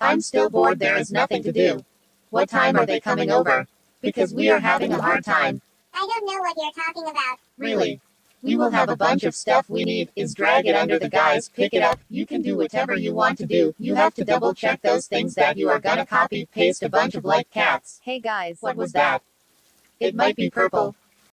I'm still bored, there is nothing to do. What time are they coming over? Because we are having a hard time. I don't know what you're talking about. Really? We will have a bunch of stuff we need is drag it under the guys, pick it up, you can do whatever you want to do. You have to double check those things that you are gonna copy, paste a bunch of like cats. Hey guys. What was that? It might be purple.